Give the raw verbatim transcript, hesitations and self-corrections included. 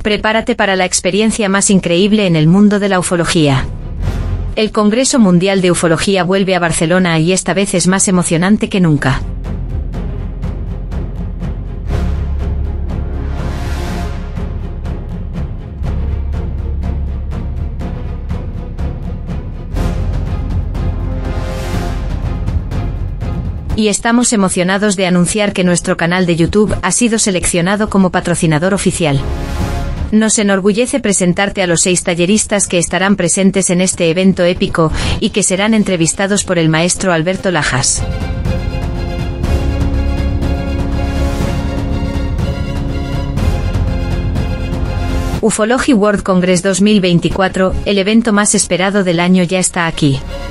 Prepárate para la experiencia más increíble en el mundo de la ufología. El Congreso Mundial de Ufología vuelve a Barcelona y esta vez es más emocionante que nunca. Y estamos emocionados de anunciar que nuestro canal de YouTube ha sido seleccionado como patrocinador oficial. Nos enorgullece presentarte a los seis talleristas que estarán presentes en este evento épico y que serán entrevistados por el maestro Alberto Lajas. Ufology World Congress dos mil veinticuatro, el evento más esperado del año ya está aquí.